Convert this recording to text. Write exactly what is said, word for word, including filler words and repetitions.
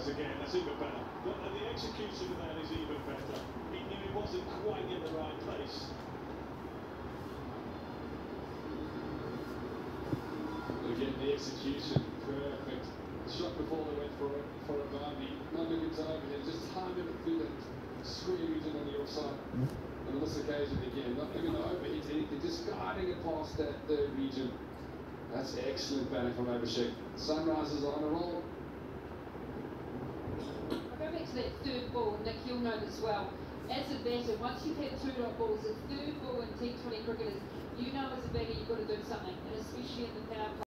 Sunrise again, that's even better. But the execution of that is even better. He knew he wasn't quite in the right place. Again, the execution, perfect. Shot before they went for it, for a bogey. Not looking to overhead, just timing it through that square region on the offside. And on this occasion again, not looking to overhit anything, just guiding it past that third region. That's excellent batting from Abhishek. Sunrise is on a roll. I'll go back to that third ball, Nick, you'll note as well. As a batter, once you've had two dot balls, the third ball in T twenty cricket is, you know as a batter you've got to do something, and especially in the power play.